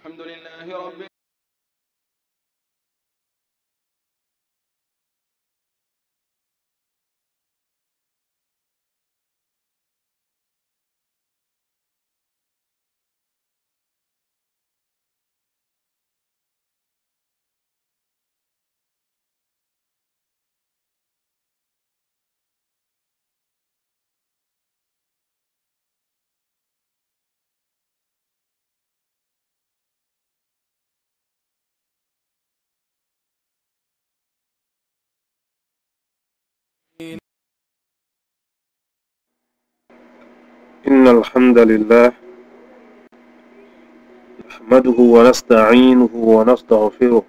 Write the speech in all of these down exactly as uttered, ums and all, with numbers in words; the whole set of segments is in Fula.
الحمد لله رب إن الحمد لله نحمده ونستعينه ونستغفره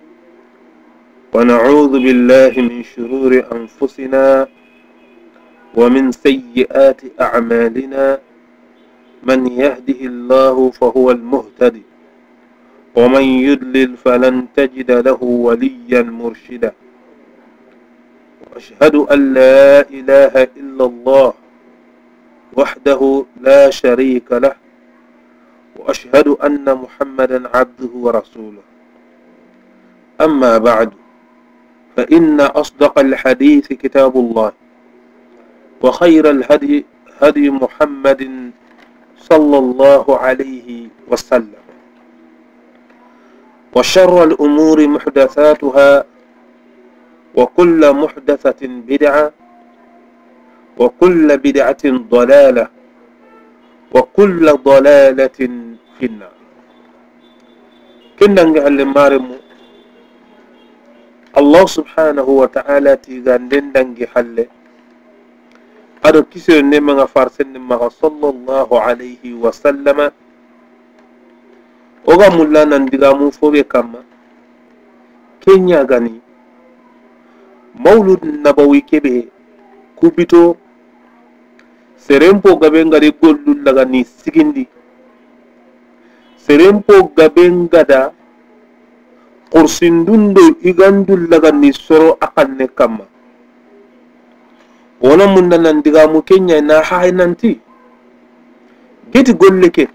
ونعوذ بالله من شرور أنفسنا ومن سيئات أعمالنا من يهده الله فهو المهتدي ومن يضلل فلن تجد له وليا مرشدا وأشهد أن لا إله إلا الله وحده لا شريك له وأشهد أن محمدا عبده ورسوله أما بعد فإن أصدق الحديث كتاب الله وخير الهدي هدي محمد صلى الله عليه وسلم وشر الأمور محدثاتها وكل محدثة بدعة وكل بدعة ضلالة وكل ضلالة في النار. كنا نقول مارمو الله سبحانه وتعالى تيغاندن دنجي حله أدو كسر نمغا فارسن نمغا صلى الله عليه وسلم oga mulla nan diga mu fobe kama kenya gani maulud nabawi kebe kubito serempo gabe ngari gollul laga ni sigindi serempo gabe ngada kursindundu igandul laga ni soro akanne kama wona munna nan diga mu kenya na haynanti geti golleke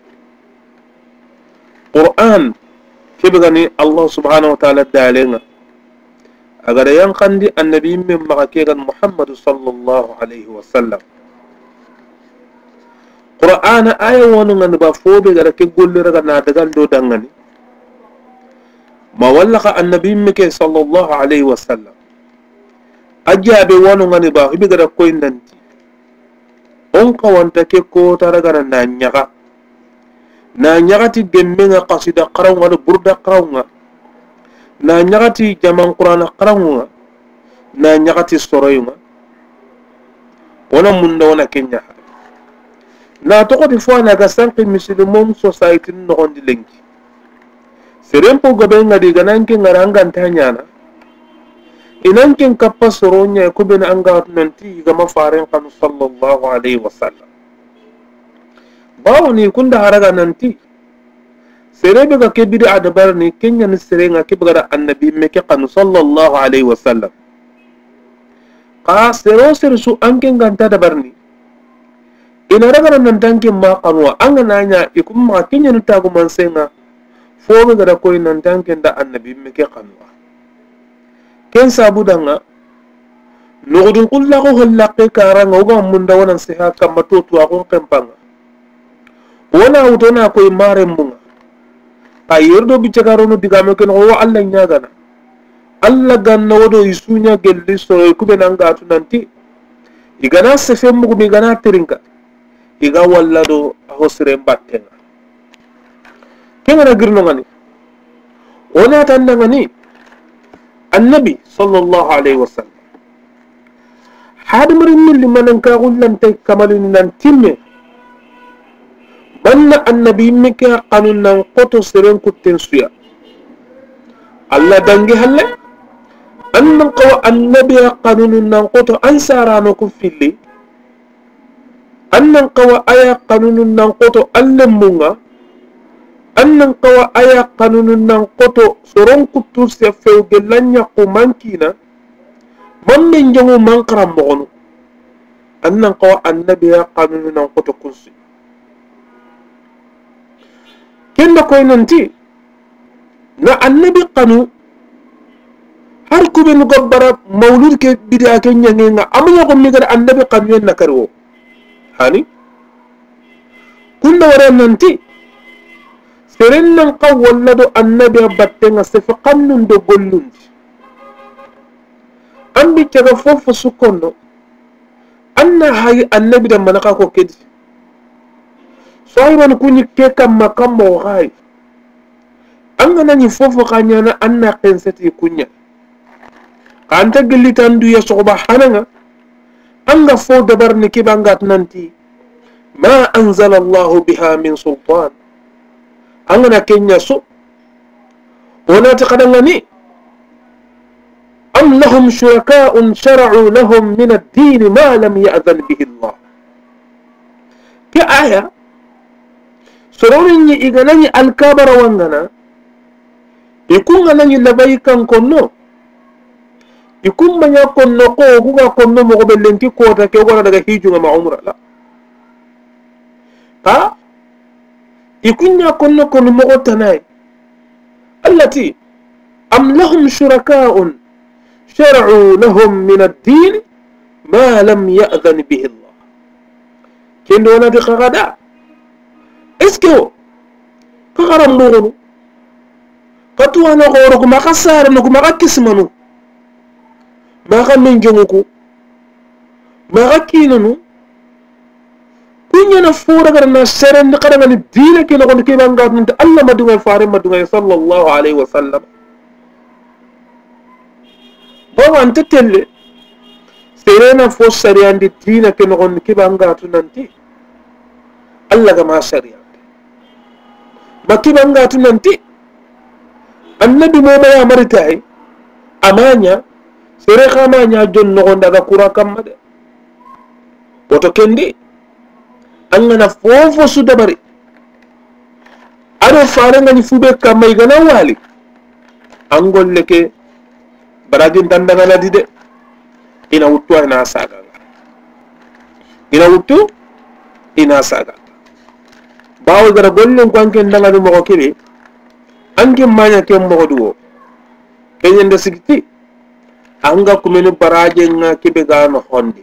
Quran kibgani Allah subhanahu wa ta'ala dalenga agar yang kandi annabi min makakegan Muhammad sallallahu alaihi wasallam Quran aya wonu ngani ba fobe gara ke golli raga na dagal do dangani ma wallaka annabi mike sallallahu alaihi wasallam ajabe wonu ngani ba hibi gara koy nanti on kawanta ke ko taraga na nyaga na nyagati gemmenga qasida qarawga do burda qarawga na nyagati jaman qur'ana qarawga na nyagati soroyga wona munda wona kenya na to ko di fo na ga sanki muslimon society no gondi lenki serempo gobe ngadi gananke ngaranga ntanyana inanken kappa soronya ko ben anga nanti gama faren kan sallallahu alaihi wasallam bawni kunda haraga nanti serebe ga ke bid'a dabar ni kenya ni serenga ke bagara annabi meke kan sallallahu alaihi wasallam qa sero sersu anken ganta dabar ni ina raga nan tanke ma kanwa anga nanya ikum ma kenya ni tagu mansenga fo bagara koy nan tanke da annabi meke kanwa ken sabudanga nugudun kullahu hallaqe karanga uga munda wonan seha kamato to akon kempanga wona wutona koy mare munga ayirdo bicagarono digame ken o Allah nyagana Allah ganna wodo isunya gelli so kube nanga tunanti igana sefe mugo mi gana terinka iga wallado hosre mbattenga kengana girno ngani wona tanda ngani annabi sallallahu alaihi wasallam hadmarin min liman ka gullante kamalin nan timme banna annabi mika qanunan qoto seren kutten suya Allah dangi halle annan qawa annabi qanunan qoto ansarano ku filli annan qawa aya qanunan qoto allemunga annan qawa aya qanunan qoto soron kuttu se few gelanya ko mankina mamme njangu mankaram bonu annan qawa annabi qanunan qoto kunsi kenda koy nanti na annabi qanu har kube nu gabbara maulud ke bid'a ke nyange nga amunya ko mi gar annabi qanu en nakarwo hani kunda wara nanti serennan qawwalla do annabi battenga sefa qannun do gollundi ambi taga fofu sukondo anna hay annabi da manaka ko kedi soyron kunyi ke kamma kammo hay anga nani fofu kanyana anna qensati kunya kanta gelli tandu ya soba hananga anga fo dabar ni kibangat nanti ma anzala Allah biha min sultan anga na kenya so ona ta kadangani am lahum shuraka'un shar'u lahum min ad-din ma lam ya'zan bihi Allah ki aya sororin yi iganani alkabara wangana ikunga nani labaikan konno ikum manya konno ko kuga konno mo be lenti kota ke wala daga hiju ma umra la ha ikunya konno konno mo tanai allati am lahum shuraka'un shar'u lahum min ad-din ma lam ya'zan bihi Allah kendo na di qagada eske kagaram mo katuwa na goro kuma kasar no kuma kismanu maka min jonguku maka kinanu kunya na fura garna seren kada ngani dina kino ko ke banga nta Allah madunga faare madunga sallallahu alaihi wasallam bawa anta telle serena fo sariandi dina kino ko ke banga tunanti Allah ga ma sariandi makki banga tunanti annabi mo ya maritai amanya sere khamanya jonno gonda ga kura kamma de woto kendi angana fofo su dabari ado faranga ni fube kamma igana wali angolle ke baragin tandanga la dide ina wuttu ina saga ina wuttu ina saga bawo gara golle ko anken ndanga do mo kebe anke manya ke mo duwo kenyende sigiti anga kumeni baraje nga kibe gano hondi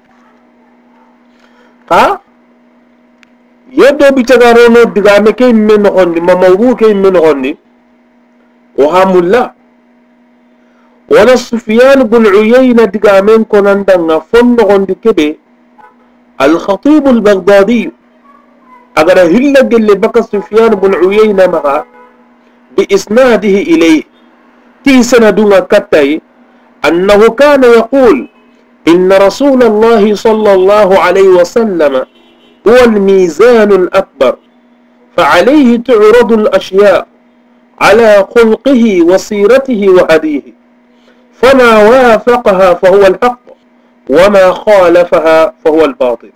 ha yeddo bi tagarono digame ke men hondi mamawru ke men hondi wa hamulla wala sufyan bin uyayna digamen konanda nga fondo hondi kebe al khatib al baghdadi agara hilla gelle baka sufyan bin uyayna maha bi isnadihi ilayhi ti sanadunga katai أنه كان يقول إن رسول الله صلى الله عليه وسلم هو الميزان الأكبر فعليه تعرض الأشياء على خلقه وسيرته وهديه فما وافقها فهو الحق وما خالفها فهو الباطل.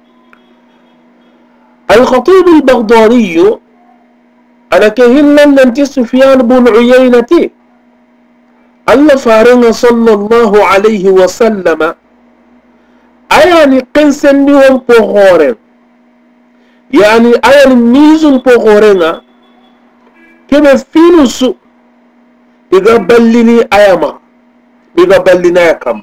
الخطيب البغدادي أنا كهلا لنت سفيان بن عيينة الله فارنا صلى الله عليه وسلم أياني قنسن لهم بغورين يعني أياني ميزون بغورين كما فينوسو يقبلني أياما يقبلنا يكام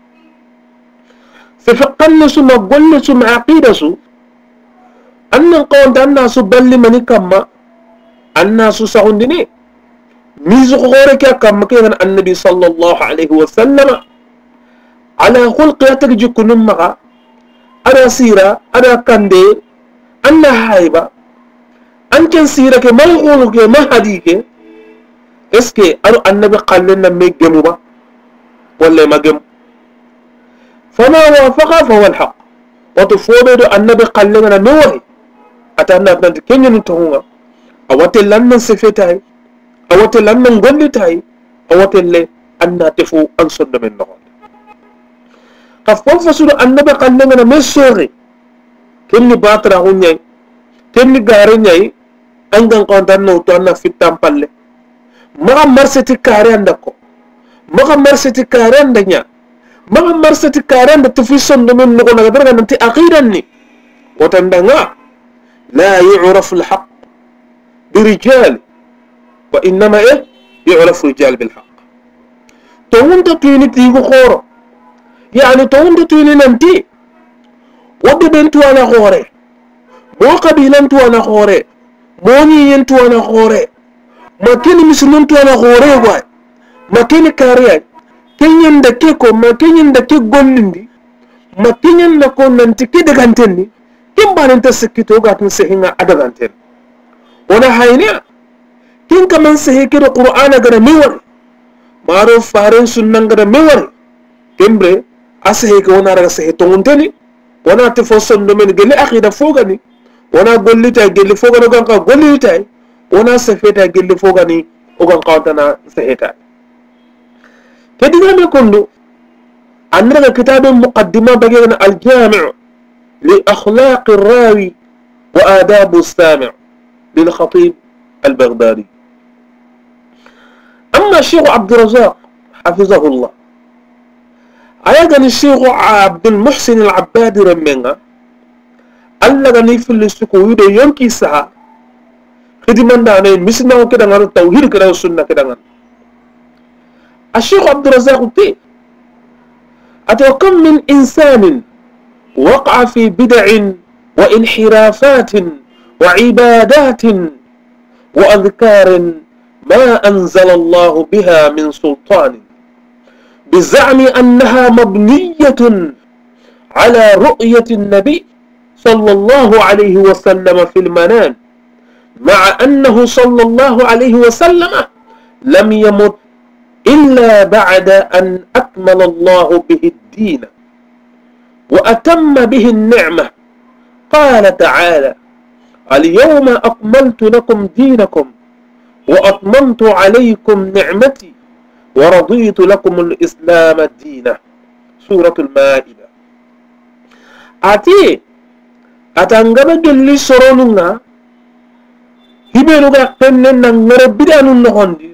سفقنا سو ما قلنا سو ما عقيدة سو أن القوان الناس بلي مني كما الناس سعندني ميزو غورك كما كان النبي صلى الله عليه وسلم على خلق يتجي كنمغا أنا سيرة أنا كندي أنا هايبة أن كان سيرة ما يقولك ما هديك إسكي أنا النبي قال لنا ما يجمع ولا ما جم فما وافق فهو الحق وتفوض النبي قال لنا نوعي أتانا بنت كن ينتهونا أوتل لنا سفتاي أوتل لنا نقولتاي أوتل أن تفو أنصد من نهار ففوفسوا النبي قال لنا ما سوري كني باترا هوني كني غارني أنغان قندنا وتوانا في التامبل ما مرستي كارين دكو ما مرستي كارين دنيا ما مرستي كارين دتفي صند من نقول نقدر أنت أخيرني وتندعنا لا يعرف الحق برجال وإنما إيه يعرف رجال بالحق تونت تويني تيغو خورو يعني تونت تويني ننتي ودي بنتو انا خوري مو قبيلنتو انا خوري مو نينتو انا خوري ما كيني مسلمنتو انا خوري واي ما كيني كاريا كينين دكيكو ما كينين دكيك غولندي ما كينين دكو ننتي كي دغانتني كيم باننت سكيتو غاتن سهينا ادغانتن ولا هاينيا كين كمان سهيكي القرآن غير ميور معروف فارن سنن غير ميور كمبري أسهيكي وانا رغا سهي تونتني وانا تفوصن نمين جلي أخيدا فوغاني وانا قولي تاي جلي فوغاني وغانقا قولي تاي وانا سفيتا جلي فوغاني وغانقا تنا سهيتا كدنا ميكوندو عندنا كتاب مقدمة بغينا الجامع لأخلاق الراوي وآداب السامع للخطيب البغدادي. أما الشيخ عبد الرزاق حفظه الله أيضا الشيخ عبد المحسن العبادي رمينا ألغني في الاستكويد ينكي سها خدمان دانين مسنا وكذا عن التوحيد كذا والسنة كذا. الشيخ عبد الرزاق تي أتوكم من إنسان وقع في بدع وانحرافات وعبادات وأذكار ما أنزل الله بها من سلطان بزعم أنها مبنية على رؤية النبي صلى الله عليه وسلم في المنام مع أنه صلى الله عليه وسلم لم يمت إلا بعد أن أكمل الله به الدين وأتم به النعمة. قال تعالى اليوم أكملت لكم دينكم وأتممت عليكم نعمتي ورضيت لكم الإسلام دينا. سورة المائدة. أتي أتنقب جلي سروننا هبينوغا قنن نربدا ننهندي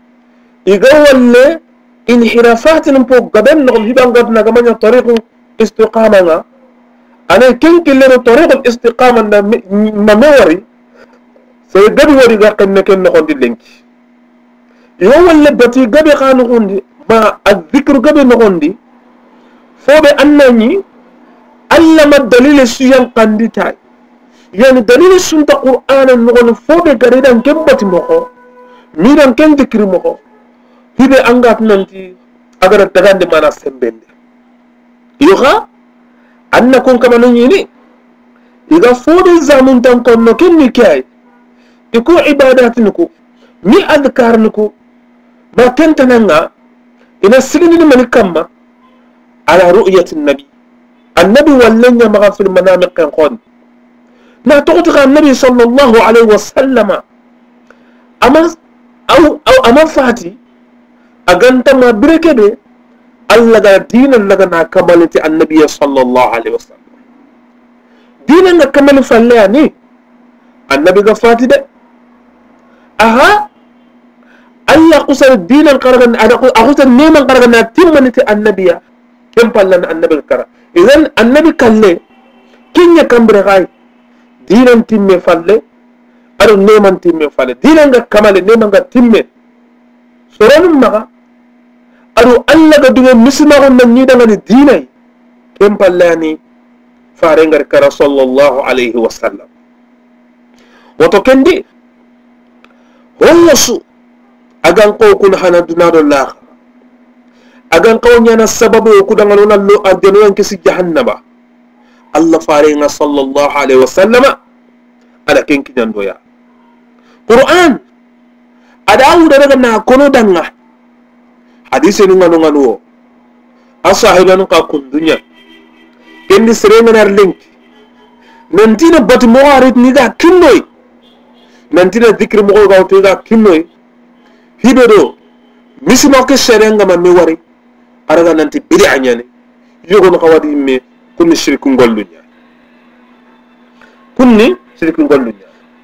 إيقاول انحرافات نمبو قبل نغم هبان قبنا كمان طريق استقامة أنا كن كلنا طريق الاستقامة نموري سيقبي ورقا قنن كن نغندي لنك يهو اللي بتي قبي خانو غندي ما الذكر قبي نغندي فوبي أنني ألم الدليل السيان قندي تاي يعني دليل السنة قرآن نغن فوبي قريدا كبت مخو ميران كن ذكر مخو hibe angat nanti agar tagandi mana sembende yoga anna kun kama nyini iga fodi zamun tan konno kenni kay iko ibadatinku mi adkarnuku ma tentananga ina sigini man kamma ala ru'yati an-nabi النبي ولنا مغا في المنام كان قون لا تغتغ النبي صلى الله عليه وسلم أما أو أو أما فاتي أجنت ما بركده الله جل دين الله جنا كمالة النبي صلى الله عليه وسلم ديننا كمال فلاني النبي قفاتي ده أها الله قصر الدين القرآن أنا أقصر نيم القرآن تمنت النبي كم فلان النبي الكرا إذن النبي كله كين يكمل برغاي دينا تيم فله أرو نيم تيم فله دينا كمال نيم تيم سوران ما أرو الله قدوم مسمع من نيدا من الدين كم فلاني فارنغر كرا صلى الله عليه وسلم وتكندي هو سو أجان قو كن حنا دنار الله أجان قو نيانا السبب وكذا نقولنا لو أدنوا إنكسي جهنم الله فارنا صلى الله عليه وسلم على كين كجان دويا قرآن أداو درجنا كونو دعنا حديث نونا نونا نو أصحابنا نقا كن دنيا كني سرنا نرلينك ننتينا بات موارد نيجا كنوي ننتينا ذكر موارد نيجا كنوي هيبرو مسمع كسرنا ما ميواري أرجع ننتي بدي عنيانه يقولون خواتي مي كن شريك نقولونيا كن شريك نقولونيا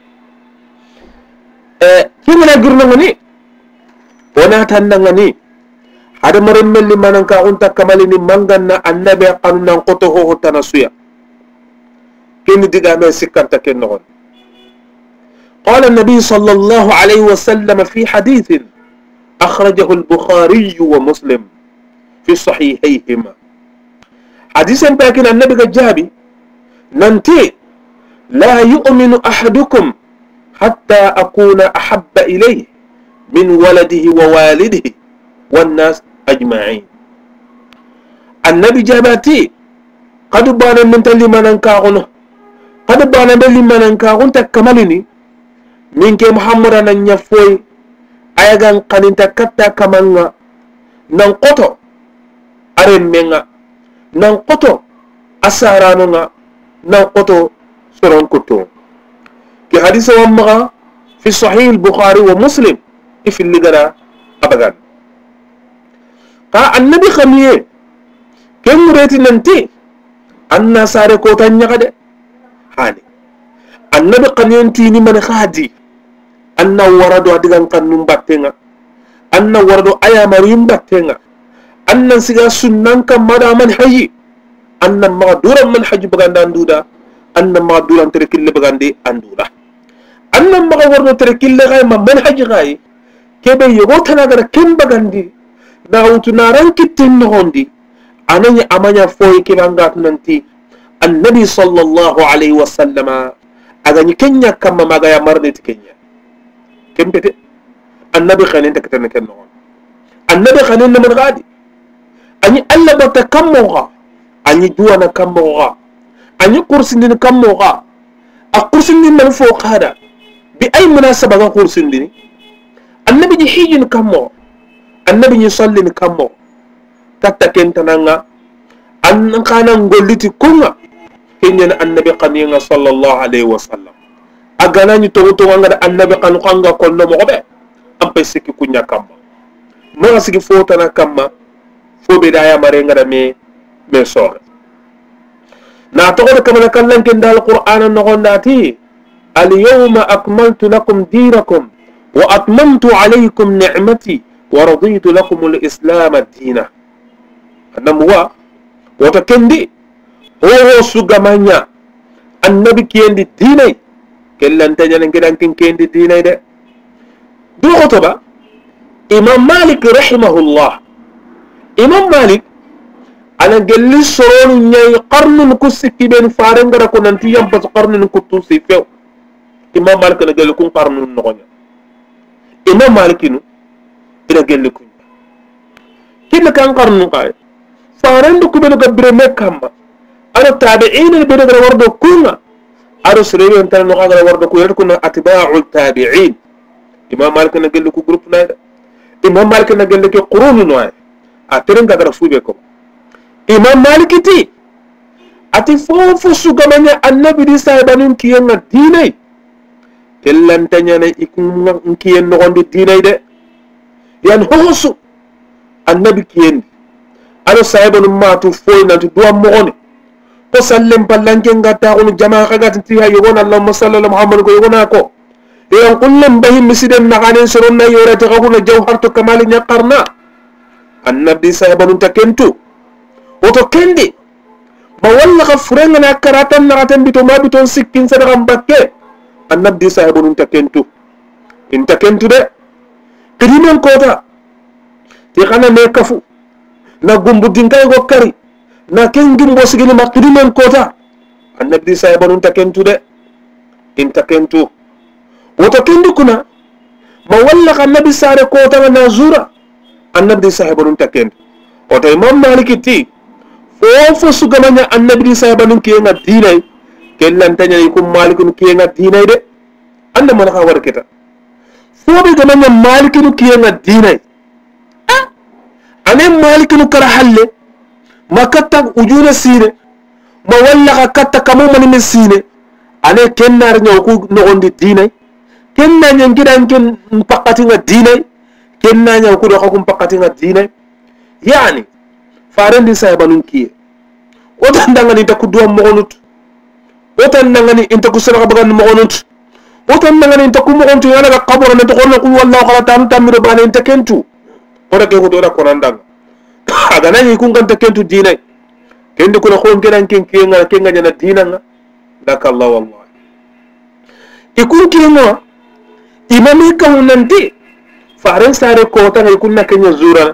اه كم نقولنا غني وانا تنا غني هذا مريم اللي ما نكا أنت كمالني مانغنا النبي قانون نقطه هو تناسويا كن دعامة سكان تكنون قال النبي صلى الله عليه وسلم في حديث أخرجه البخاري ومسلم في صحيحيهما. حديثا باكن النبي جابي ننتي لا يؤمن أحدكم حتى أكون أحب إليه من ولده ووالده والناس أجمعين. النبي جابتي قد بانا من تلي مننكاغنه قد بانا من مننكاغن تكملني منك محمد ننفوي أيغان قنين تكتا كمانا ننقطو أرمينا ننقطو أسارانونا ننقطو سرون كتو كي حديث ومغا في صحيح البخاري ومسلم في اللي قرأ أبغان قا النبي خميه كم ريتي ننتي أنا ساري كوتا نيغا هاني النبي قنين تيني من خادي أنا وردو أدغان قنن باتنغا أنا وردو أيا مريم باتنغا أنا سيغا سنان كمادا من حي أنا مغدورا من حج بغان داندودا أنا مغدورا تركيل بغان دي أندودا أنا مغوردو تركيل غاي ما من حج غاي كيبه يغوتنا غير كم بغان دي ناوتو ناران كتن نغوندي أنا أمانيا فوي كيبانغات ننتي النبي صلى الله عليه وسلم أغاني كنيا كما مغايا مرنت كنيا كم تتي النبي خانين تكتن كنون النبي خانين من غادي أني ألا بتا كموغا أني جوانا كموغا أني قرسندين كموغا أقرسندين من فوق هذا بأي مناسبة قرسندين النبي يحيي كمو النبي يصلي كمو تتا كنتنا أن كان نقولتي كنا كنيا النبي قنينا صلى الله عليه وسلم أغاني توتو عند النبي قانو قانغا كنا مغبى أم بيسكي كنيا كما ما سكي فوتنا كما فو بداية مرينغا مي مي صور نعتقد كما نكلم كندا القرآن نقول ناتي اليوم أكملت لكم دينكم وأتممت عليكم نعمتي ورضيت لكم الإسلام الدين النموى وتكندي هو سوغمانيا النبي كيندي ديني كلا نتجنن كده كن كيندي ديني ده دو خطبة إمام مالك رحمه الله إمام مالك أنا جلي سرون نياي قرن نكسك بين فارن غدا كو نانتي يام بس قرن نكتو سي فيو إمام مالك أنا جلي كون قرن نغنيا إمام مالك نو إنا جلي كون كنا كان قرن قاي فارن دو كبيرو كبيرو مكامبا أنا التابعين اللي بيرو غدا وردو كونا أنا سريري أنت نو غدا وردو كو يركونا أتباع التابعين إمام مالك أنا جلي كو جروب نايدا إمام مالك أنا جلي كو قرون نواي أترين غدا فوبيكو Imam Maliki ti ati fofu sugamanya annabi di sahibanun kiyen na dinay kellantanya na ikun kiyen no gondi dinay de yan hosu annabi kiyen alo sahibanun matu foy na tu duam mo oni ko sallem ballanke ngata ko jamaa kaga ti ha yogona allahumma salli ala muhammad ko yogona ko yan kullum bahim misiden na kanen surun na yora ta ko na jawhartu kamal nyaqarna annabi sahibanun takentu woto kendi ma walla ka furenga na karatan na katen bito ma biton sikkin sadaka mbakke annabdi sahibun takentu in takentu de kirimen kota ti kana ne kafu na gumbu dinkai go kari na kengim bo sigini ma kirimen kota annabdi sahibun takentu de in takentu woto kendi kuna ma walla ka nabi sare kota na zura annabdi sahibun takentu woto imam maliki ti fofo sugamanya annabi sahibanun kiyenga dinay kellantanya ikum malikun kiyenga dinay de anda man ka war kita fobe gamanya malikun kiyenga dinay ah ane malikun kara halle makatta ujuna sine ma walla ka katta kamu man min sine ane kennar nyaw ku no ondi dinay kenna nyen gidan ken pakati nga dinay kenna nyaw ku do ko pakati nga dinay yani farendi sahibanun kiye otan dangani takku duam mogonut otan dangani intaku sabaka bagan mogonut otan dangani intaku mogontu yana ga qabora ne to qolna qul wallahu qala tam tamiro bana intakentu ora ke ko ora konandang aga nani kun kan takentu dinai kende ko ko ngedan ken kenga kenga nyana dinanga lakallahu wallahi ikun kenga imami kan nanti faren sare ko ta ngai kunna kenya zuran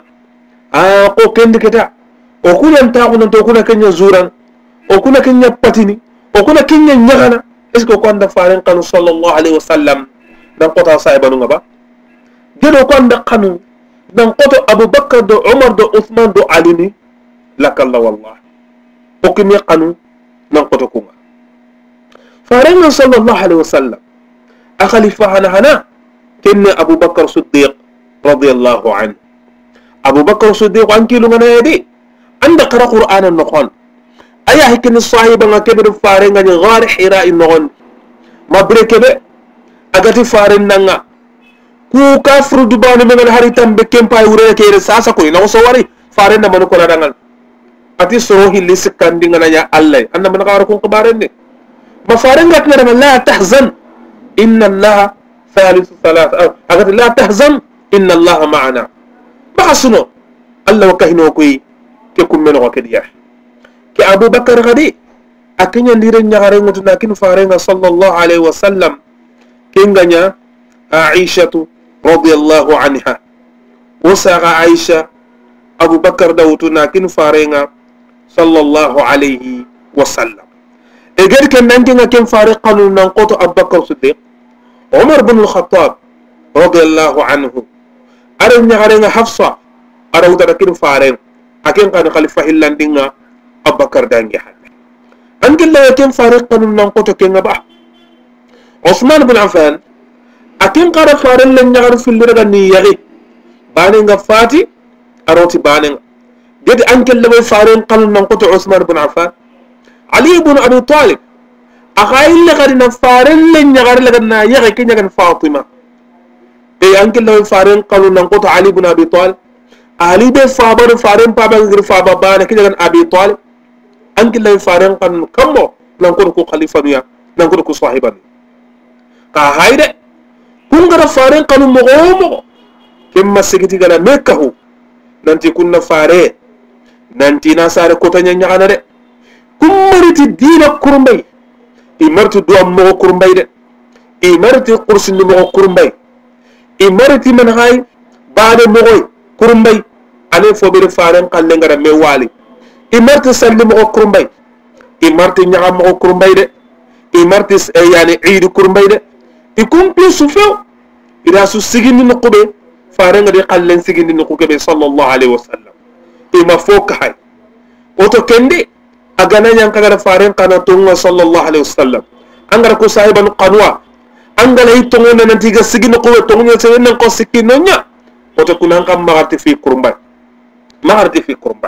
a ko kendi keta o kuna ta kuna to kuna kenya zuran o kuna kenya patini o kuna kenya nyagana est ce ko anda faren kanu sallallahu alaihi wasallam dan ko ta sai banu ngaba gedo ko anda kanu dan ko to abubakar do umar do uthman do ali ni lakalla wallah o kimi kanu dan ko to kuma faren sallallahu alaihi wasallam a khalifa hana hana كن أبو بكر الصديق رضي الله عنه أبو بكر الصديق عن كيلو من يدي عند قرأ قرآن النقون أيه كن الصاحب عن كبر فارن عن غار حراء النقون ما بريكبه أجت فارن نعى كو كافر دبان من الهاري تنبكين باي وريه كير ساسا كوي نو سواري فارن نمانو كلا دعان أتي سروه ليس كاندين عن يا الله أنا من غاركم كبارني ما فارن قتنا من لا تحزن إن الله ثالث ثلاثة أقول لا تحزن إن الله معنا ما حسنو الله وكهنو كوي كيكون من وكديا كأبو بكر غدي أكين ينديرن نعارين وتناكين فارين صلى الله عليه وسلم كينغنيا عائشة رضي الله عنها وساق عائشة أبو بكر دوتناكين فارين صلى الله عليه وسلم إجر كان نانجينا كين فارق قانون ننقط أبو بكر الصديق عمر بن الخطاب رضي الله عنه أرن نعرين حفصة أرو تركين فارين أكين كان خليفة هلاندينا أبو بكر دانجي حد أنك الله يكين فارق قانون ننقط كين أبا عثمان بن عفان أكين قال فارين لن نعرف في اللي رغني يغي بانين فاتي أروتي بانين جد أنك الله فارين قانون ننقط عثمان بن عفان علي بن أبي طالب أخايل لغرنا فارن لن يغر لغنا يغي كن يغن فاطمة إيه أنك لو فارن قالوا ننقط علي بن أبي طالب علي بن فابر فارن بابا غير فابا بانا كن يغن أبي طالب أنك لو فارن قالوا كمو ننقط كو خليفة نيا ننقط كو صاحبا كهايدة كن غر فارن قالوا مغومو كما سيكتي غنا ميكهو ننتي كنا فارن ننتي ناسار كوتانيا نيغانا دي كم مرتي دينا كرمبي imarti duam mo kurumbay de imarti kursin mo kurumbay imarti man hay baade mo kurumbay ane fobere faran kalle ngara me wali imarti salli mo kurumbay imarti nyaga mo kurumbay de imarti yani eid kurumbay de ikum plus fo ida su sigindi no kube faran ngade kallen sigindi no kube sallallahu alaihi wasallam ima foka hay oto kende agana yang kagara faren kana tunga sallallahu alaihi wasallam angara ko sahiban qanwa angala hitongo na nantiga sigino ko tongo senen ko sikinonya oto kunan kam magarti fi kurumba magarti fi kurumba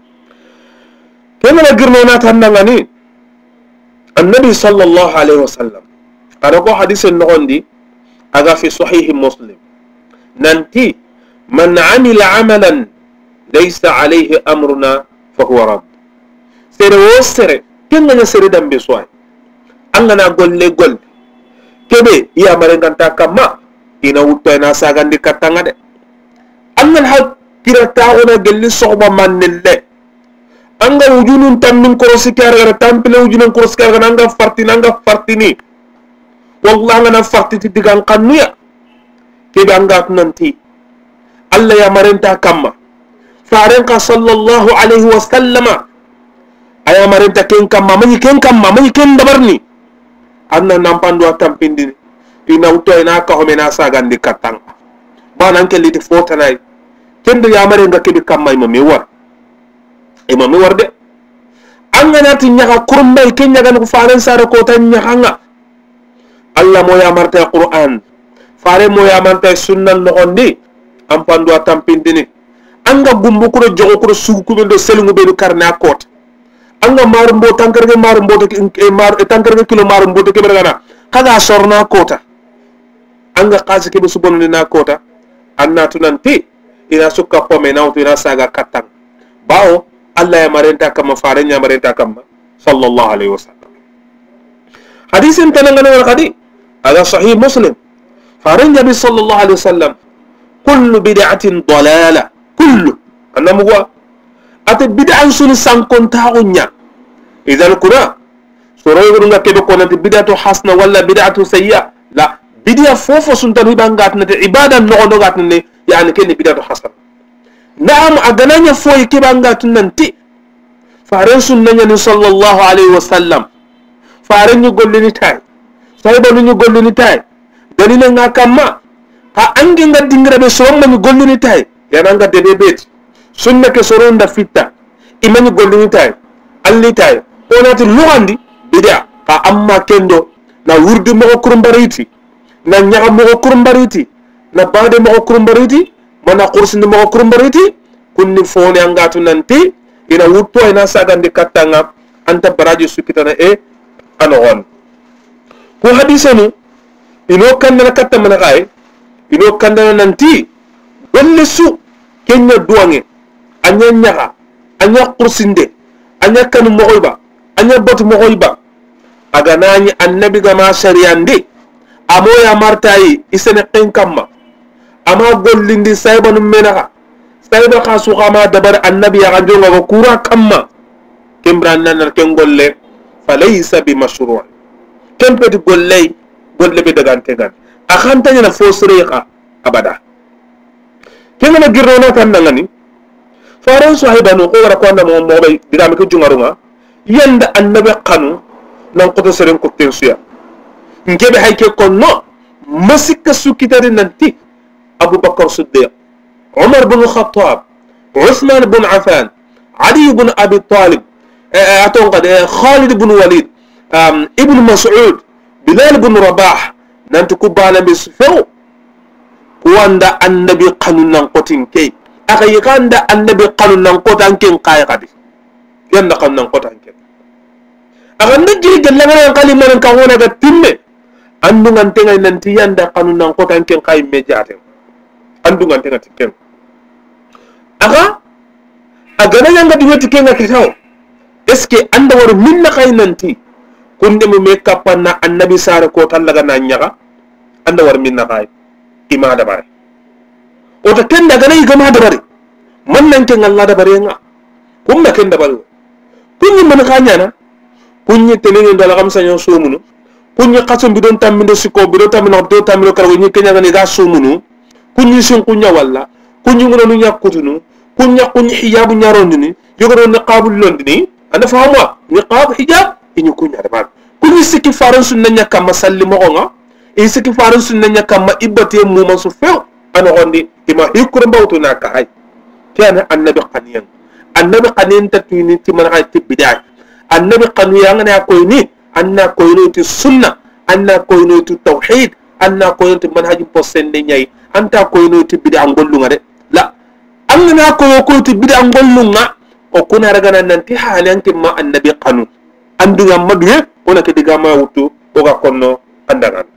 kemana girno na tandangani annabi sallallahu alaihi wasallam ara ko hadith nogondi aga fi sahih muslim nanti man amila amalan laysa alayhi amruna fa huwa rad sere wo sere kenga nya sere dambe soy angana golle gol kebe ya mare ganta kama ina wutto na sagandi katanga de angal ha kirata ona gelli sohba manelle anga wujunun tammin korosi kara tampile wujunun korosi kara nanga farti nanga fartini wallahi ngana farti ti digan kanuya kebe anga nanti alla ya marenta kama farenka sallallahu alaihi wasallama aya marenta ken kam mamayi ken kam mamayi ken dabarni anna nampando tampindini ina utto ina ka homena sagandi katang banan ke liti fotanay kendo ya marenga kebi kam may mami war e mami war de anga nati nyaka kurumbay ken nyaga ko faren sare ko tan nyaka Allah mo ya marta Qur'an fare mo ya marta sunnan no ondi ampando tampindini anga gumbu ko jogo ko sugu ko do selungu be do karna kot anga marumbo tankarge marumbo te mar tankarge kilo marumbo te kebergana kaga sorna kota anga qazi ke subonne na kota anna tunanti ina sukka pome na ina saga katang bawo Allah ya marenta kama farenya marenta kama sallallahu alaihi wasallam hadisin tanangana wal qadi ada sahih muslim farenya bi sallallahu alaihi wasallam kullu bid'atin dalala kullu annamu ate bid'an sun sankon taawnya idan kuna soro nga kebe ko nanti bid'atu hasna wala bid'atu sayya la bid'a fofo sun tan hibangat nati ibada no no gat ne yani ken bid'atu hasan na'am agananya foyi kibanga tunanti faren sunnanya ni sallallahu alaihi wasallam faren ni gollini tay sahiba ni gollini tay dalile nga kamma ha angi nga dingira be somma ni gollini tay yana nga dede bet sunna ke soronda fitta imani gollini tay alli tay onati lugandi bid'a ka amma kendo na wurdi mo kurumbariti na nyaga mo kurumbariti na bade mo kurumbariti mana kursindi mo kurumbariti kunni fone angatu nanti ina wutto ina sagande kattanga anta baraji sukitana e anogon ko hadisani ino kandana katta mana kay ino kandana nanti dolle su kenya duwange anya nyaga anya kursinde anya kanu mogoyba anya batu mogoyba aga nani annabi gama shariyandi amoya martayi isene qinkamma ama gollindi saybanu menaha sayba khasu kama dabar annabi ya jonga ko kura kamma kembran nan ken golle falaysa bi mashru' kempeti golle golle be daga tegan akhanta na fosriqa abada kenna girrona tan nangani faran sahibanu ko wara ko ndamo mo bay digami ko jungarunga yanda annabi qanu nan ko to seren ko tensuya ngebe hayke ko no masika sukitare nanti abu bakr siddiq عمر بن الخطاب عثمان بن عفان علي بن أبي طالب أعتقد خالد بن وليد ابن مسعود بلال بن رباح ننتكو بانا بسفو واندا النبي قانون ننقوتين كي أخي يقاندا النبي قانون ننقوتان كين قاي قدي ياندا قانون ننقوتان كين أخي نجري جلنا ننقالي من ننقاونا قد تمي أندو ننتنغي ننتي ياندا قانون ننقوتان كين قاي مجاتين أندو ننتنغي تكين aga agana yanga diweti kenga ketaw eske anda waru minna kaynanti kunde mu me kapanna annabi sare ko tallaga na nyaga anda war minna kay ima da bare o ta kenda gana igama da bare man nan ken Allah da bare nga kumma ken da bare kunni man kanya na kunni tenenge ndala kam sanyo sumunu kunni qasum bidon tammindo siko bidon tammindo do tammindo kala ni kenya ngani ga sumunu kunni sun kunya walla kunni ngono nu nyakutunu kunya kunyi hijab nyarondini yogoro niqabul londini anda fahamwa niqab hijab inyu kunya dabar kunyi siki faran sunna nyaka masalli mo nga e siki faran sunna nyaka ma ibate mu man su few ana gondi ima hikru mbawtu naka hay kana annabi qaniyan annabi qaniyan tatwini ti man hay tibida annabi qaniyan na koyni anna koyni ti sunna anna koyni ti tauhid anna koyni ti manhaj posende nyai anta koyni ti bid'a ngollu ngade la angana ko ko ti bid'a ngollunga o kuna ragana nanti halanti ma annabi qanu anduga maduye ona ke diga ma wutu o ga konno andangan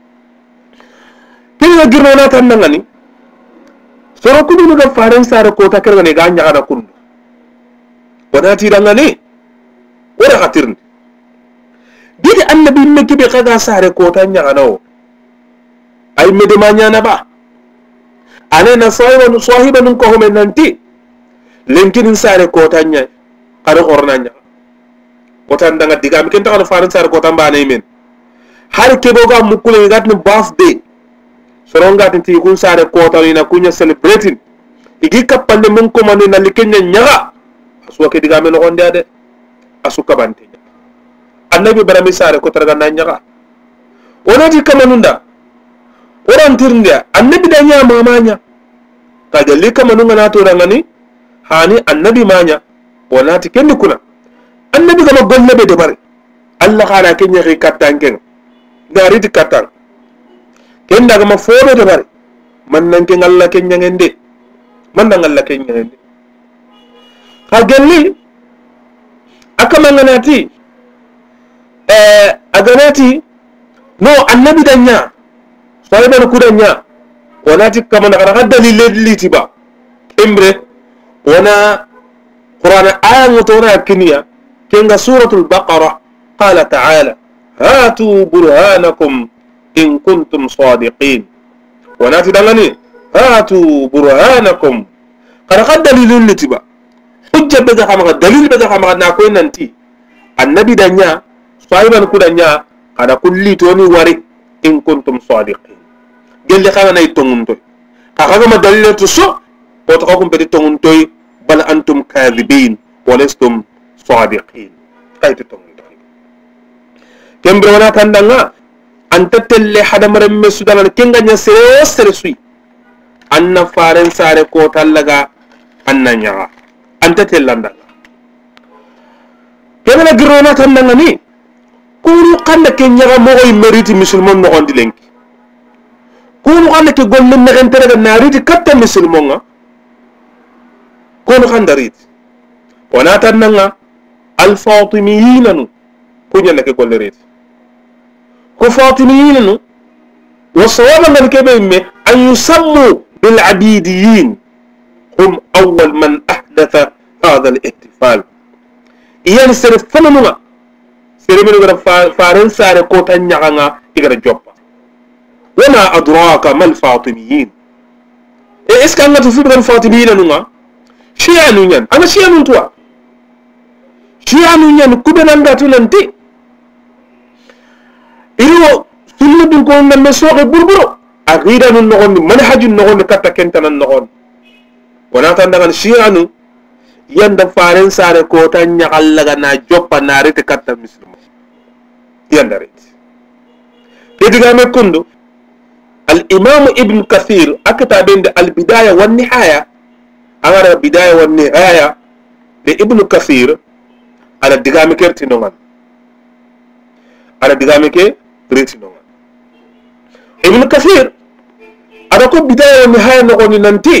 kina girona tan ngani soro kudu ga faran sare ko ta kerga ne ga nya ada kundu wana ti dangani ora khatirni didi annabi me kibe kaga sare ko ta nya anawo ay medema nya na ba ane na sahiba sahiba nun ko homen nanti lenkin sare ko tanya ada hornanya ko tan daga diga mi ken ta faran sare ko tan bane men har ke boga mukule gat no birthday soronga tin ti kun sare ko tan ina kunya celebrating igi kapalle mun ko man na likenya nyaga asu ke diga men honde ade asu kabante annabi barami sare ko targa na nyaga onati kamanunda orang tirndia annabi danya mamanya kajalli kama nunga na to rangani hani annabi manya wonati kendi kuna annabi gama golle be debare Allah khala kenya ri katangen dari di katang kenda gama fobe debare man nan ken Allah kenya ngende man nan Allah kenya ngende kajalli akama nganati eh aganati no annabi danya sahiban kudanya وناتي كما نقرأ دليل لتبا إمره ونا قرآن آية متونا كنيا كنغا سورة البقرة قال تعالى هاتوا برهانكم إن كنتم صادقين وناتي دلني هاتوا برهانكم قرأ دليل لتبا حجة بدا خمغا دليل بدا خمغا ناكوين ننتي النبي دنيا صاحبا كدنيا قد كل توني وري إن كنتم صادقين gelli xana nay tongunto akaga ma dalile to so o to ko be tongun toy bal antum kadhibin wa lastum sadiqin kayto tongun toy kembe wana tandanga anta telle hadamare me sudana kenga nya sere sere sui anna faren sare ko tallaga anna nya anta tellanda kembe girona tandanga ni kuru kanda kenya mo oy meriti musulmon no gondi lenki kunu kanda ke golle me gentere ga nariti katta musulmon nga kunu kanda rit wana tandanga al fatimiyina nu kunya ke golle rit ko fatimiyina nu wa sawaba man kebe me an yusammu bil abidiyin hum awwal man ahdatha hadha al ihtifal iyan sere fanuma sere mi gara faran sare ko tan nyanga igara joppa wama adraka mal fatimiyin e est ce que ngatu fi gal fatimiyin nunga shi'a nunyan ana shi'a nun tuwa shi'a nunyan kubena ngatu lanti iro sunna dun ko ngam soxe burburo aqida nun nogon manhajun nogon katta kentanan nogon wana tan daga shi'a nu yanda faran sare ko tan nyagallaga na joppa na rete katta muslim yanda ret kediga me kundu الإمام ابن كثير أكتب عند البداية والنهاية أمر البداية والنهاية لابن كثير على الدقامة كرتي نومان على الدقامة كرتي نومان ابن كثير أراكو بداية والنهاية نغني ننتي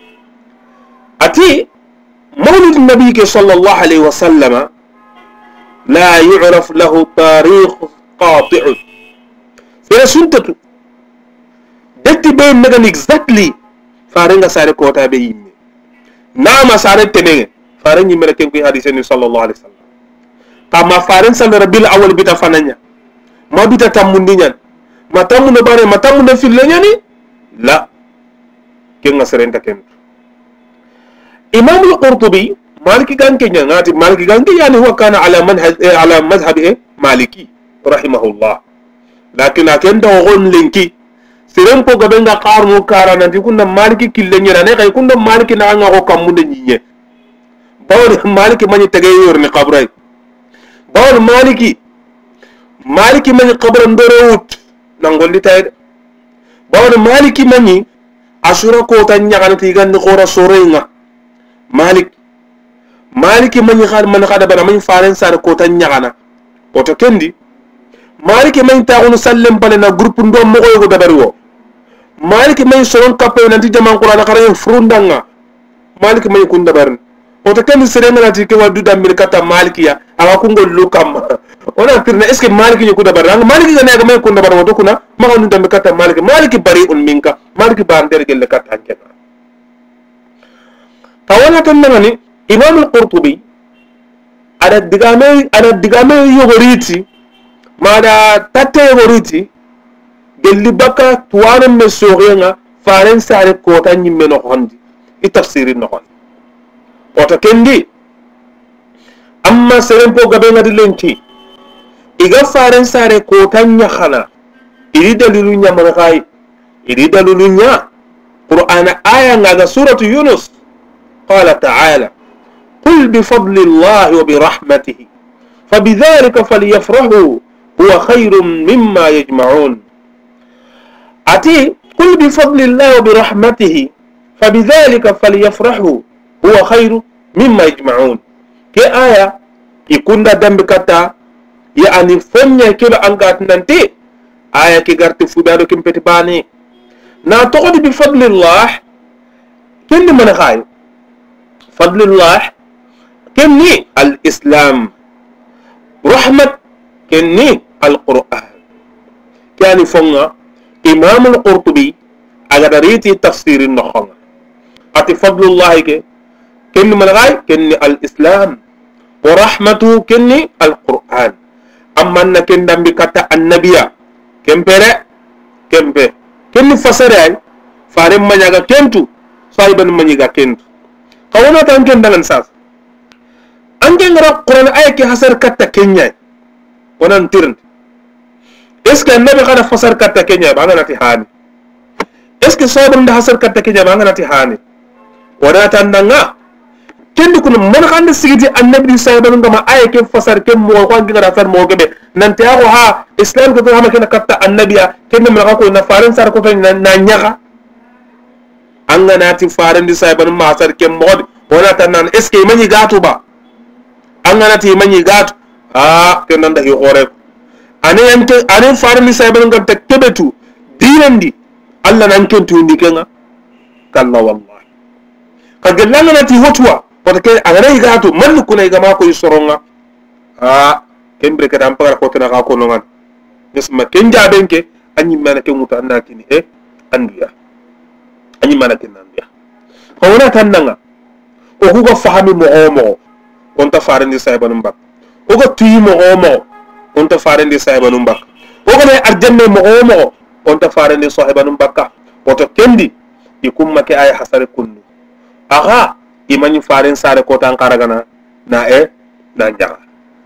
أتي مولد النبي صلى الله عليه وسلم لا يعرف له تاريخ قاطع سنتته detti be megan exactly farenga sare kota be yimme nama sare tenenge faren yimme ken ko hadith ni sallallahu alaihi wasallam kama faren sal rabil awal bita fananya ma bita tamundinya ma tamunde bare ma tamunde fillenya ni la ken ngasrenta ken imam al-qurtubi maliki ganke ngati maliki ganke yani huwa kana ala manhaj ala madhhab maliki rahimahullah lakin akenda gon linki siren ko gabe nga qarnu karana di kunna maliki killenya na ne kay kunna maliki na nga ko kamunde nyinye bawr maliki mani tege yorni qabray bawr maliki maliki mani qabran dorewut nangolli tay bawr maliki mani asura ko tan nyagana ti gandi khora sorenga malik maliki mani khad man khada bana mani faren sar ko tan nyagana oto kendi maliki mani taunu sallem bale na groupe ndo mo ko go dabariwo maliki may soron kappe nanti jaman qur'an khare frundanga maliki may kun dabarni oto ken serenga nanti ke wadu damir kata maliki ya aga kungo lukam ona tirna est ce que maliki ni ku dabaranga maliki ga nega may kun dabar wodo kuna ma ndu damir kata maliki maliki bari un minka maliki bander gel kata ankena tawana tan nani imam al-qurtubi ada digame ada digame yogoriti mada tatte yogoriti gelli baka tuwanan me sogenga faren sare kota nyimme no hondi i tafsiri no hondi oto kendi amma seren po gabe ngadi lenki iga faren sare kota nyakhana iri dalilu nyamana kai iri dalilu nya qur'ana aya ngaga suratu yunus qala ta'ala qul bi fadlillahi wa bi rahmatihi fabidhalika falyafrahu huwa khayrun mimma yajma'un أتي قل بفضل الله وبرحمته فبذلك فليفرحوا هو خير مما يجمعون كي آية يكون دا دم بكتا يعني فنيا كلا أنقات ننتي آية كي غرت فدارو كم بتباني نا تقول بفضل الله كني من خاي فضل الله كني الإسلام رحمة كني القرآن كان فنيا إمام القرطبي أجد ريتي تفسير النخوة أتي فضل الله كي كن من غاي كن الإسلام ورحمته كن القرآن أما أن كن دم بكتا النبي كم بره كم به كن فسره فارم من يجا كنتو صاحب من يجا كنتو كونا تانكن دلنا ساس أنكن غرق قرآن آية كي حسر كتا كنيا وننترن est ce que nabi khana fasar katta kenya ba ngana ti hani est ce que sabon da hasar katta ke jama'a ngana ti hani wala tandanga kendi kun man khande sigiti annabi sayyidun ngama ay ke fasar ke mo ko ngi ngara far mo gebe nan te ko ha islam ko ha makena katta annabiya kendi man ko na faran sar ko na nyaga angana ti faran di sayyidun ma sar ke mo wala tanan est ce que mani gatu ba angana ti mani gatu ah kenan da hi hore ane ante ane faran di sayyidun ngam te kebetu dinandi alla nan kentu ndi kenga kalla wallahi kagellanga nati hotwa wata ke agana gato man kuna ga ma ko soronga ah kembre ka dampara ko tana ka ko nongan nesma kenja benke anyi mana ke muta annatini e anduya anyi mana ke nanduya ko wona tannanga o ko fahami mo omo on ta farandi saybanum bak o ko tuyi mo omo on ta farandi saybanum bak o ko ne arjanne mo omo on ta farandi sahibanum bakka woto kendi ikumma ke ay hasare kunnu aha imani farin sare ko tan karagana na e na njaga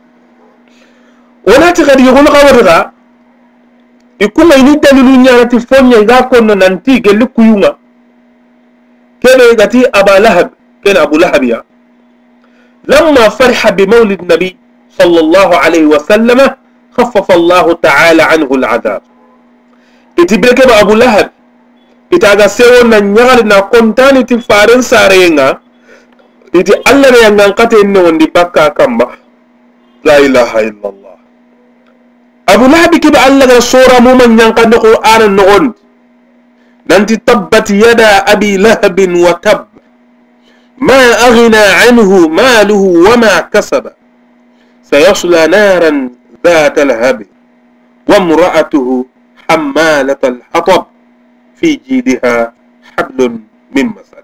wona ti khadi ko khawata ikumma ini dalilu nyaati fonya ga konno nanti gelle kuyunga kebe gati aba lahab ken abu lahab ya lamma farha bi mawlid nabi sallallahu alayhi wa sallam khaffafa Allah ta'ala anhu al'adab itibreke ba abu lahab itaga sewo na nyagal na kontani ti farin sarenga iti Allah ne yangan kate no ndi bakka kamba la ilaha illallah abu lahab kiba Allah ga sura mu man yankan no qur'an no on nanti tabbat yada abi lahab wa tab ma aghna anhu maluhu wa ma kasaba sayasla naran ذات الهب وامرأته حمالة الحطب في جيدها حبل من مسد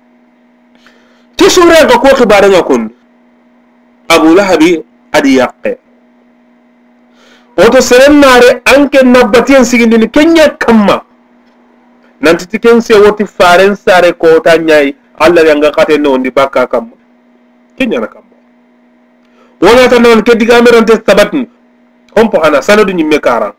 تسورة كو خبارنا كن أبو لهب أدي يقى وتسرن نار أنك نبتين سيجندين كنيا كما نانتي كن سيوتي فارن سارة كوتا نياي الله ينغا قاتل نوندي باكا كما كنيا نكما ولا تنون كديغا ميران تثبتني hompo hana sanadu nyimme karan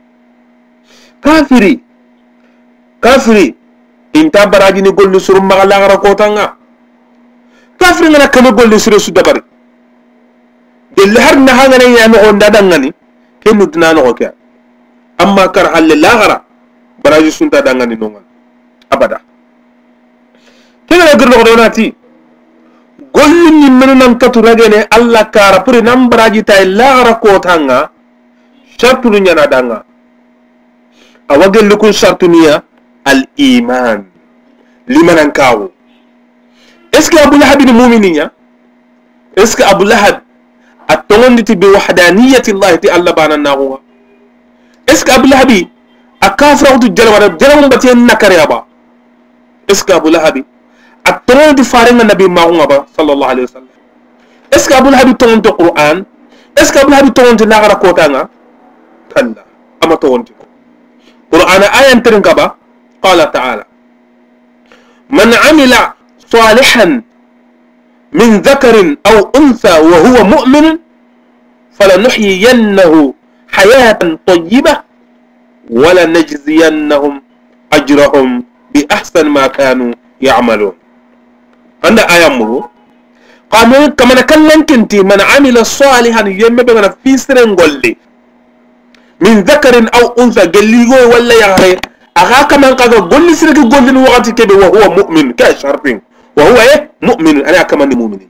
kafiri kafiri inta baraji ni gollu suru magala gara kotanga kafiri ngana kama gollu suru su dabari del har na hanga ne ya no onda dangani kenu dina no kya amma kar halle la gara baraji sunta dangani nongal abada kena gurno ko donati gollu nyimme nan katu ragene alla kara puri nam baraji tay la gara kotanga shartu nyana danga awagel lukun shartu niya al iman liman kawo est-ce que abu lahab ni mu'mininya est-ce que abu lahab atongonditi bi wahdaniyati allah ti allah bana nawo est-ce que abu lahab akafra tu jalwa jalwa batien nakariya ba est-ce que abu lahab atongonditi farenga nabi maunga ba sallallahu alaihi wasallam est-ce que abu lahab tongonto qur'an est-ce que abu lahab tongonto lagara kotanga كلا أما تونتي قرآن آية ترنكبا قال تعالى من عمل صالحا من ذكر أو أنثى وهو مؤمن فلنحيينه حياة طيبة ولنجزينهم أجرهم بأحسن ما كانوا يعملون عند آية مرو قالوا كما نكلم كنتي من عمل صالحا يمبغنا في سرنغولي min dhakarin aw untha gelligo walla yahre aga kaman kaga golli sirki gollin wakati kebe wa huwa mu'min ka sharfin wa huwa eh mu'min ana kaman mu'minin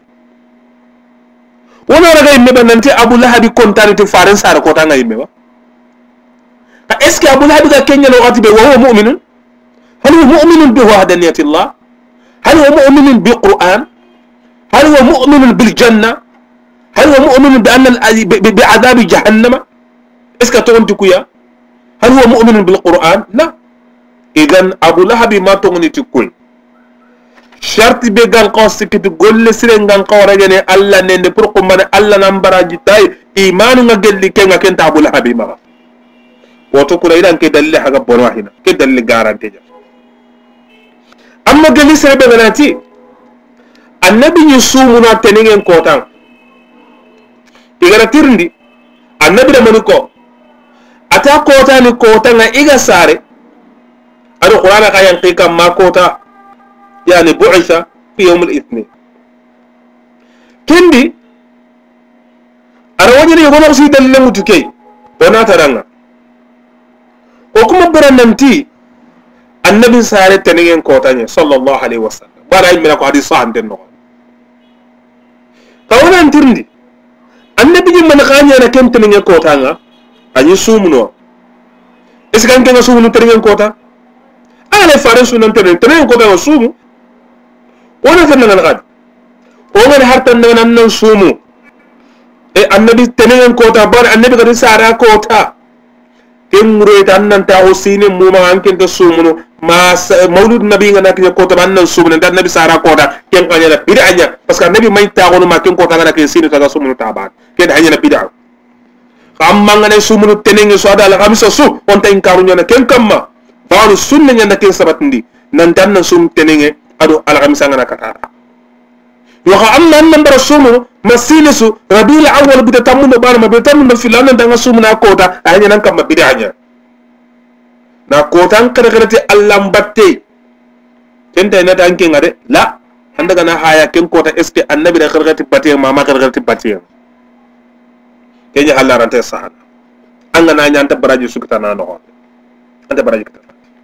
wona raga imme bananti abu lahab kontani te faran sara ko tanga imme ba est ce que abu lahab ga kenya no wakati be wa huwa mu'min hal huwa mu'min bi wahdaniyati allah hal huwa mu'min bi qur'an hal huwa mu'min bil janna hal huwa mu'min bi anna bi adab jahannam est-ce que tonti kuya hal huwa mu'minun bil qur'an la idan abu lahab ma tongni tikul sharti be gal qasikiti golle sire ngan qawragene alla nende pour ko man alla nambaraji tay imanu nga gelli ke nga kenta abu lahab ma woto kula idan ke dalli haga bon wahina ke dalli garantie ja amma gelli sire be ganati annabi ni sumuna teningen kotan igara tirndi annabi da maniko ata kota ni kota nga iga sare ado qur'ana ka yanqi kam ma kota yani bu'itha fi yawm al-ithnin kendi ara wajani yogono si dalile mutuke ona taranga o kuma barananti annabi sare tenen kota ne sallallahu alaihi wasallam bara imina ko hadith sahih den no kawona ntirndi annabi ni man khanya na ken tenen kota nga anyi sumuno eskan ken sumuno tenen kota ala fare sunan tenen tenen kota nga sumu wona tan nan gad o ngal hartan nan nan sumu e annabi tenen kota bar annabi gadi sara kota ken roita nan ta o sine muma anken to sumuno ma maulud nabi ngana ke kota ban nan sumuno dan nabi sara kota ken kanya la bid'a nya parce que nabi may ta gono ma ken kota ngana ke sine ta sumuno ta ba ken hanya la bid'a amma ngana sumuno tenen so ada la kamisa su on ta inkaru nya ken kamma baalu sunna nya ken sabatndi nan dan nan sum tenen ado al kamisa ngana kata waxa amma nan bara sumu masilisu rabiul awwal bi tatammu bar ma bi tatammu filan nan nga sumu na kota hanya nan kamma bid'a nya na kotan karkarati Allah batte kenta ina dan kin ngade la anda kana haya ken kota eske annabi da karkarati batte mama karkarati batte kenya Allah rante sahan anga na nyanta baraji sukta na no anda baraji kita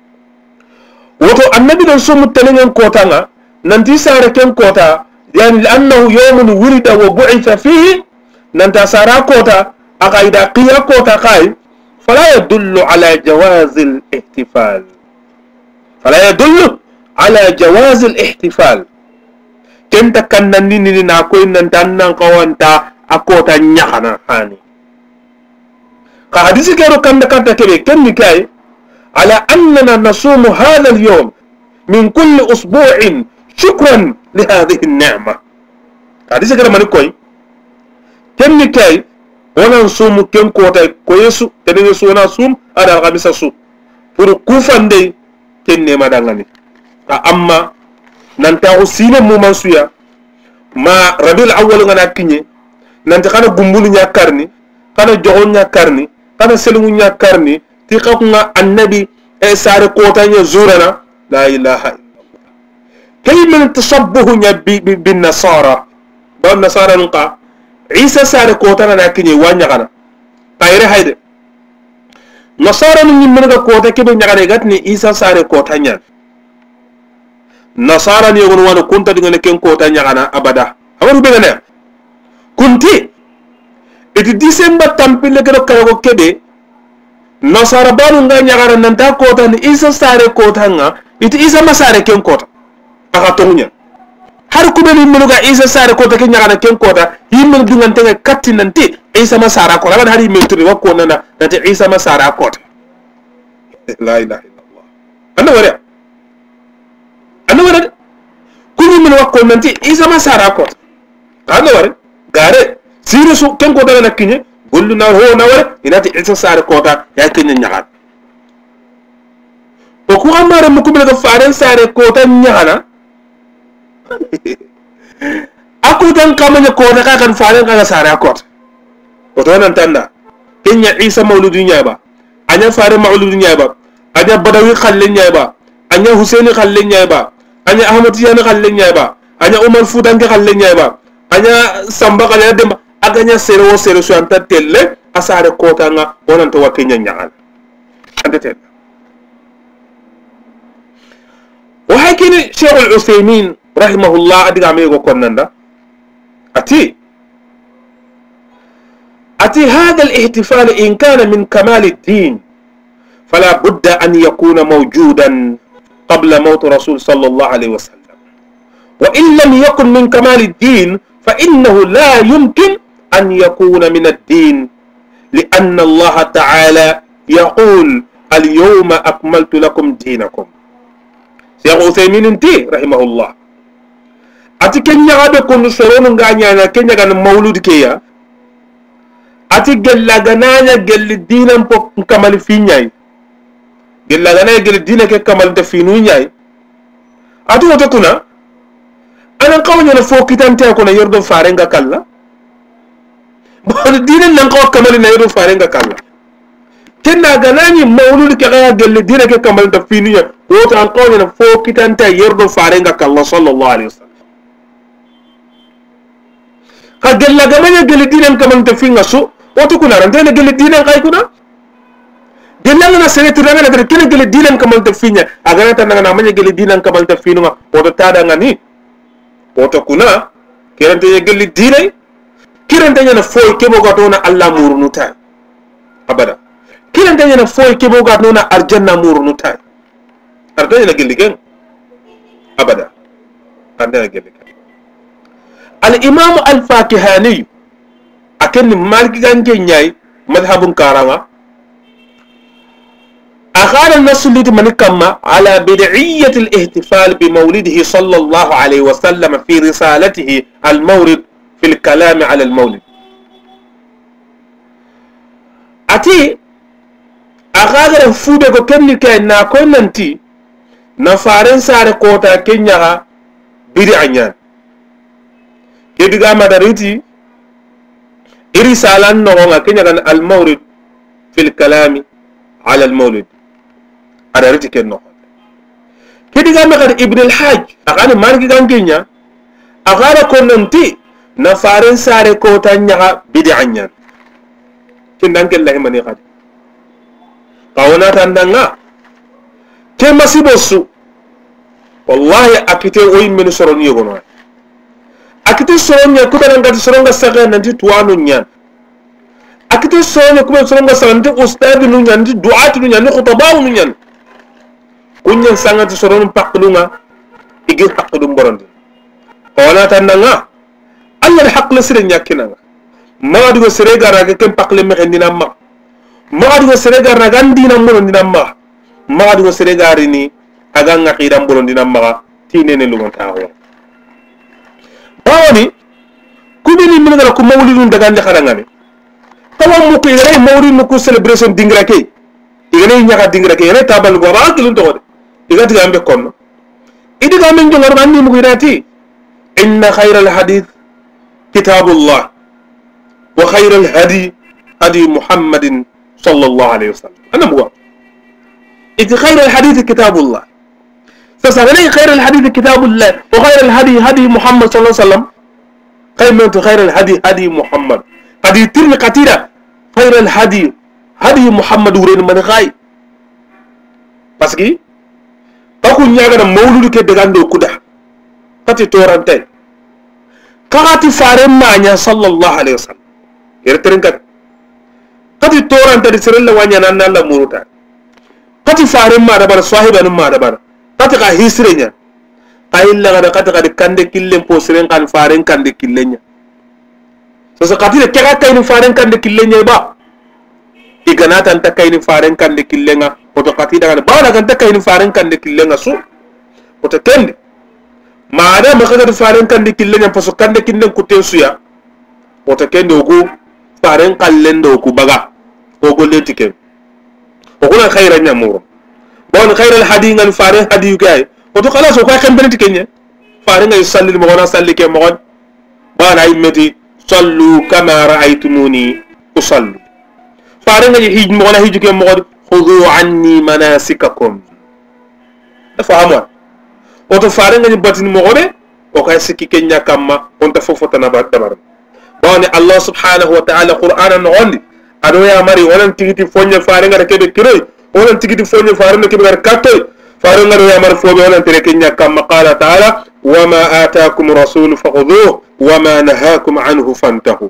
woto annabi dan sumu tenen kota nga nanti sare ken kota yani lannahu yawmun wurida wa bu'itha fihi nanta sara kota aqaida qiya kota kai فلا يدل على جواز الاحتفال فلا يدل على جواز الاحتفال كنت كنني ناكوي ننتان قوانتا أكوتا نيخنا هاني كحديث كيرو كنت كنت كبير كن نكاي على أننا نصوم هذا اليوم من كل أسبوع شكرا لهذه النعمة حديث كيرو منكوي كن نكاي wana sumu ken kota ko yesu tene yesu wana sum ada kamisa su pour kufande ken ne madangani ka amma nanta usina mu mansuya ma rabiul awwal ngana kinye nanta kana gumbulu nya karni kana jogon nya karni kana selu nya karni ti xakuna annabi e sare kota nya zurana la ilaha illallah kay min tashabbuhu nya bin nasara ba nasara nqa isa sare kota na kinye wanya kana tayre hayde nasara ni min ga kota kebe nyagare gatni isa sare kota nya nasara ni yogon wana kunta dinga ken kota nyagana abada awaru be ne kunti eti december tampile ga ko kebe nasara banu nga nyagara nanta kota ni isa sare kota nga iti isa masare ken kota aka tonya har kubeni menuga isa sare kota ke nyagana ken kota yimmel dungante nga katti nanti isa masara kota ban hari metri wakko nana nanti isa masara kota la ilaha illallah anda wala anda wala kuni men wakko nanti isa masara kota anda wala gare sirisu ken kota na kinye gollu na ho na wala inati isa sare kota ya kinye nyagat o ku amare mu kubel ga faren sare kota nyagana aku dan kamanya kota kan faren kan sare akot oto nan tanda kenya isa mauludunya ba anya fare mauludunya ba anya badawi khallenya ba anya husaini khallenya ba anya ahmad tiyani khallenya ba anya umar fudan ke khallenya ba anya samba kala demba aganya sero sero so anta telle asare kota nga onan to wakenya nyaal anta telle wa hakini shaykh al-usaymin rahimahullah adiga me go konnanda ati ati hadha al-ihtifal in kana min kamal ad-din fala budda an yakuna mawjudan qabla maut rasul sallallahu alayhi wasallam wa in lam yakun min kamal ad-din fa innahu la yumkin an yakuna min ad-din لأن الله تعالى يقول اليوم أكملت لكم دينكم شيخ عثيمين انتي رحمه الله ati kenya gabe kono sorono nganya na kenya gan maulud keya ati gella gananya gelli dinan po kamal fi nyai gella gananya gelli dinan ke kamal de fi nu nyai ati wata kuna anan kawnya na fo kitante ko na yordo farenga kala bon dinan nan ko kamal na yordo farenga kala كنا غناني مولود كغا قال دينا كمال تفينيا ووت القول فوق كتانتا يرضو فارنغا الله صلى الله عليه وسلم قال لا غناني قال دينا كمال تفينغا سو وتكون رندنا قال دينا كاي كنا قال لنا سنه رنا ندر كنا قال دينا كمال تفينيا اغانا تانا نامني قال دينا كمال تفينغا وتتادا غني وتكون كيرانتا قال دينا كيرانتا نفوي كيبو غاتونا الله مورنوتا ابدا كيران تاني فوي كيبو غات نونا ارجنا مور نوتاي ارجنا نغلي كين ابدا عندنا نغلي الامام الفاكهاني اكن مالك غانجي نياي مذهب كاراما اخار النص اللي من كما على بدعيه الاحتفال بمولده صلى الله عليه وسلم في رسالته المورد في الكلام على المولد اتي أغادر فوبة كو كمني كي ناكون ننتي نفارن سارة كوتا كنيا بيدي عنيان كي غاما داريتي إرسالان نغونا كنيا المورد في الكلام على المولد أداريتي كي نغونا كي غاما غاد ابن الحاج أغاني ماركي غان كنيا أغادر كون ننتي نفارن سارة كوتا نيا بيدي عنيان كي نانك الله مني غادي kawana tandanga ke masibosu wallahi akite oyi men soroni yogono akite soronya kubana ngati soronga saga nanti tuwanu nyan akite soronya kubana soronga saga nanti ustadi nu nyan nanti duati nu nyan khutabawu nu nyan kunyan sangati soron pakdunga igir pakdum borondi kawana tandanga Allah haq la sire nyakinanga ma dugo sire garaga kem pakle me xendina ma maadu seregar na gandina moron dina ma maadu seregari ni aga ngaqidam boron dina ma tinene lu ngonta ho bawoni kubini min ngala ko mawlidun daga ndi xarangane tawa mu ko yere mawlid ko celebration dingra ke igene ñaka dingra ke yere tabal go ba kilun to diga diga ambe konno idiga men jongar bandi mu irati inna khayral hadith kitabullah wa khayral hadi hadi muhammadin صلى الله عليه وسلم أنا مو إذ خير الحديث كتاب الله فسألني خير الحديث كتاب الله وخير الهدي هدي محمد صلى الله عليه وسلم خير من خير الهدي هدي محمد قد يترمي قتيرة خير الهدي هدي محمد ورين من غاي بس كي تقول نياغنا مولود كدغاندو كودا قتي تورانتي كغاتي فارم مانيا صلى الله عليه وسلم يرترين كت kati toran tadi serella wanya nan la muruta kati farim ma dabar sahiban ma dabar kati ka hisrenya kayilla gada kati kadi kande killen po siren kan faren kande killenya so so kati ke ka kayni faren kande killenya ba igana tan ta kayni faren kande killenga oto kati daga ba daga ta kayni faren kande killenga su oto kende maada ma kada faren kande killenya po so kande kinnen kutte suya oto kende ogu faren kallendo ku baga وقول تكيم وقول خير النمور بون خير الحديث عن فارن حديث جاي وتو خلاص وكاي خم بنتي كينيا فارن يصلي المغنا صلي كيم مغن بان ايمتي صلوا كما رايتموني اصلي فارن يحج مغنا هيج كيم مغن خذوا عني مناسككم فهموا وتو فارن يباتين مغبه وكاي سكي كينيا كما انت فوفتنا بار بون الله سبحانه وتعالى قرانا نغني ado ya mari wonan tigiti fonye faare ngara kebe kiroy wonan tigiti fonye faare no kebe gar kattoy faare ngara ya mar fobe wonan tere kenya kam qala ta'ala wama ataakum rasul fakhudhuhu wama nahakum anhu fantahu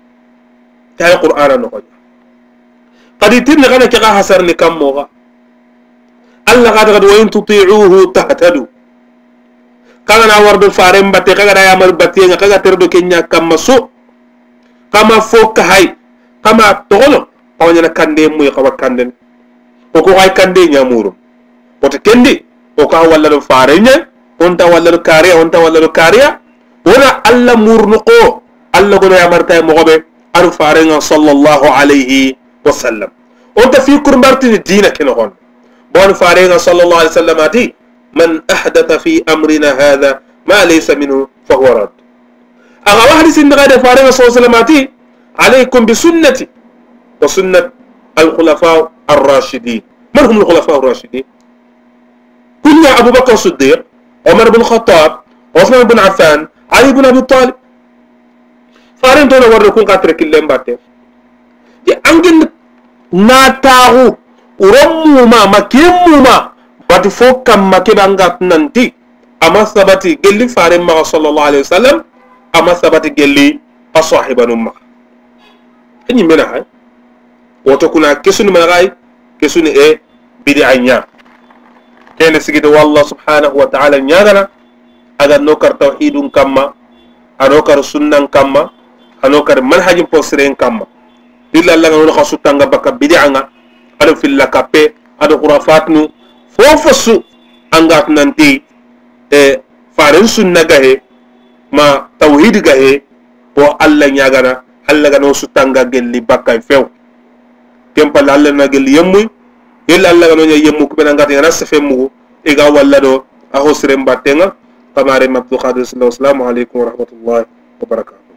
ta qur'ana no ko qad tin gana ki ga hasar ni kam moga alla gada gad wa in tuti'uhu tahtadu kala na wardo faare mbate kaga ya mar batte nga kaga terdo kenya kam maso kama fokka hay kama togono awanya kande muy kawa kande o ko ay kande nyamuru o to kendi o ka walla do farenya on ta walla do kariya on ta walla do kariya wala alla murnu ko alla gono ya marta mo gobe aru farenga sallallahu alayhi wasallam on ta fi kurmarti dina ken hon bon farenga sallallahu alayhi wasallam ati man ahdatha fi amrina hadha ma laysa minhu fa huwa rad aga wahdi sin gade farenga sallallahu alayhi wasallam ati عليكم بسنتي وسنة الخلفاء الراشدين. من هم الخلفاء الراشدين؟ كنا أبو بكر الصديق، عمر بن الخطاب، عثمان بن عفان، علي بن أبي طالب. فارين تونا وركون كاترك اللي مباتة دي أنجن ناتاو ورمو ما مكيمو ما باتي فوق كم مكيبانغات ننتي أما ثبتي قلي فارين ما صلى الله عليه وسلم أما ثبتي قلي أصاحب نمّا إني منها هاي وتكون كسون من غاي كسون إيه بدعيا كان سيد والله سبحانه وتعالى نياغنا أجا نوكر توحيد كما أنوكر سنة كما أنوكر منهج بوسرين كما إلا الله نقول خاصة بك بدعنا أدو في الله كبه أدو خرافاتنا فوفسو أنغات ننتي إيه فارن سنة جه ما توحيد جه هو الله نياغنا الله نقول سطانغا جلي بكا فيو كم بل الله نقول يموي إلا الله نقول يمو كبنا نغات يناس فيمو إيغا والله دو أهو سرين باتنا كما رمى عبد القادر. السلام عليكم ورحمة الله وبركاته.